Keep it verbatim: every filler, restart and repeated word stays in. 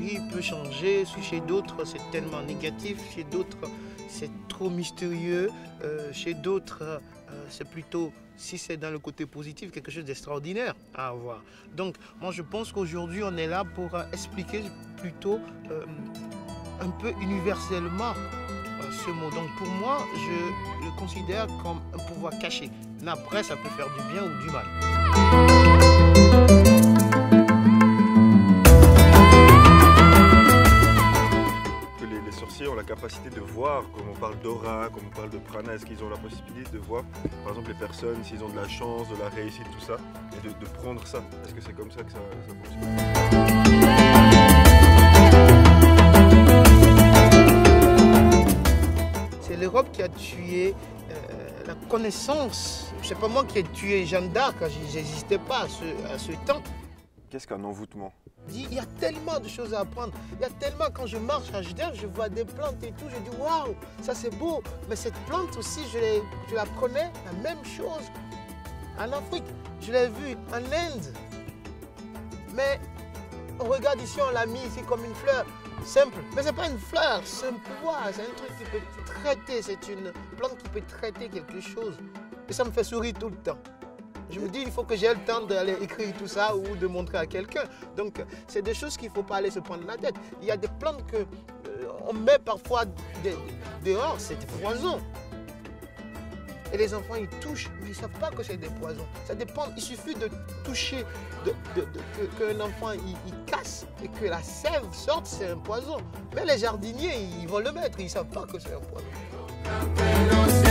il peut changer. Chez d'autres, c'est tellement négatif. Chez d'autres, c'est trop mystérieux. Euh, chez d'autres, euh, c'est plutôt, si c'est dans le côté positif, quelque chose d'extraordinaire à avoir. Donc, moi, je pense qu'aujourd'hui, on est là pour euh, expliquer plutôt euh, un peu universellement euh, ce mot. Donc, pour moi, je le considère comme un pouvoir caché. Mais après, ça peut faire du bien ou du mal. Les sorciers ont la capacité de voir, comme on parle d'aura, comme on parle de prana, est-ce qu'ils ont la possibilité de voir, par exemple, les personnes, s'ils ont de la chance, de la réussite, tout ça, et de, de prendre ça? Est-ce que c'est comme ça que ça, ça fonctionne? C'est l'Europe qui a tué euh, la connaissance. C'est pas moi qui ai tué Jeanne d'Arc, je n'existais pas à ce, à ce temps. Qu'est-ce qu'un envoûtement? Il y a tellement de choses à apprendre. Il y a tellement, quand je marche à Genève, je vois des plantes et tout, je dis waouh, ça c'est beau. Mais cette plante aussi, je, je la connais, la même chose en Afrique. Je l'ai vue en Inde. Mais on regarde ici, on l'a mis ici comme une fleur simple. Mais ce n'est pas une fleur, c'est un pouvoir, c'est un truc qui peut traiter, c'est une plante qui peut traiter quelque chose. Et ça me fait sourire tout le temps. Je me dis, il faut que j'ai le temps d'aller écrire tout ça ou de montrer à quelqu'un. Donc, c'est des choses qu'il ne faut pas aller se prendre la tête. Il y a des plantes qu'on euh, met parfois de, de, dehors, c'est des poisons. Et les enfants, ils touchent, mais ils ne savent pas que c'est des poisons. Ça dépend, il suffit de toucher, de, de, de, qu'un enfant il, il casse et que la sève sorte, c'est un poison. Mais les jardiniers, ils vont le mettre, ils ne savent pas que c'est un poison.